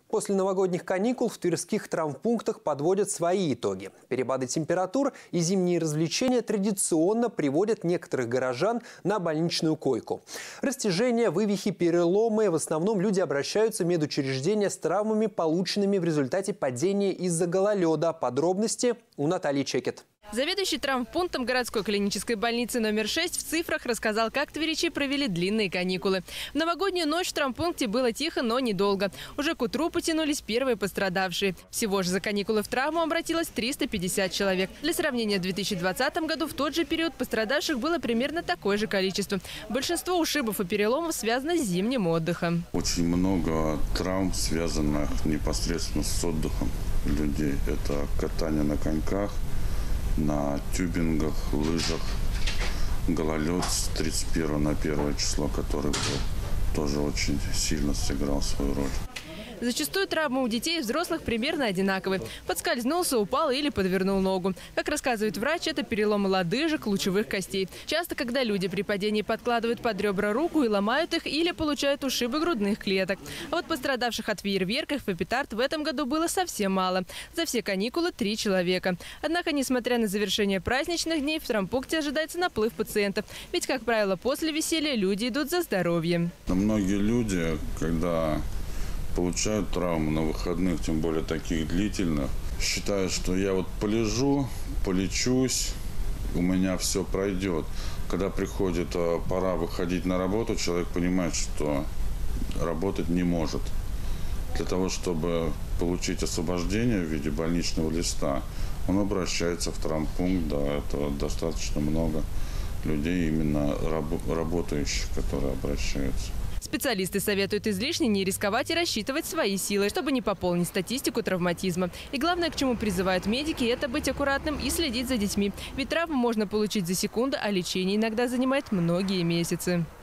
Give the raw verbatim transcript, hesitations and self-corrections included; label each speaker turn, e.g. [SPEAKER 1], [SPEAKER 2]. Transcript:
[SPEAKER 1] После новогодних каникул в тверских травмпунктах подводят свои итоги. Перепады температур и зимние развлечения традиционно приводят некоторых горожан на больничную койку. Растяжения, вывихи, переломы. В основном люди обращаются в медучреждения с травмами, полученными в результате падения из-за гололеда. Подробности у Натальи Чекет.
[SPEAKER 2] Заведующий травмпунктом городской клинической больницы номер шесть в цифрах рассказал, как тверичи провели длинные каникулы. В новогоднюю ночь в травмпункте было тихо, но недолго. Уже к утру потянулись первые пострадавшие. Всего же за каникулы в травму обратилось триста пятьдесят человек. Для сравнения, в две тысячи двадцатом году в тот же период пострадавших было примерно такое же количество. Большинство ушибов и переломов связано с зимним отдыхом.
[SPEAKER 3] Очень много травм, связанных непосредственно с отдыхом людей. Это катание на коньках, на тюбингах, лыжах, гололед с тридцать первого на первое число, который был, тоже очень сильно сыграл свою роль.
[SPEAKER 2] Зачастую травмы у детей и взрослых примерно одинаковые. Подскользнулся, упал или подвернул ногу. Как рассказывает врач, это переломы лодыжек, лучевых костей. Часто, когда люди при падении подкладывают под ребра руку и ломают их, или получают ушибы грудных клеток. А вот пострадавших от фейерверков и петард в этом году было совсем мало. За все каникулы три человека. Однако, несмотря на завершение праздничных дней, в травмпункте ожидается наплыв пациентов. Ведь, как правило, после веселья люди идут за здоровьем.
[SPEAKER 3] Многие люди, когда получают травму на выходных, тем более таких длительных, считают, что я вот полежу, полечусь, у меня все пройдет. Когда приходит пора выходить на работу, человек понимает, что работать не может. Для того, чтобы получить освобождение в виде больничного листа, он обращается в травмпункт. Да, это достаточно много людей, именно работающих, которые обращаются.
[SPEAKER 2] Специалисты советуют излишне не рисковать и рассчитывать свои силы, чтобы не пополнить статистику травматизма. И главное, к чему призывают медики, это быть аккуратным и следить за детьми. Ведь травму можно получить за секунду, а лечение иногда занимает многие месяцы.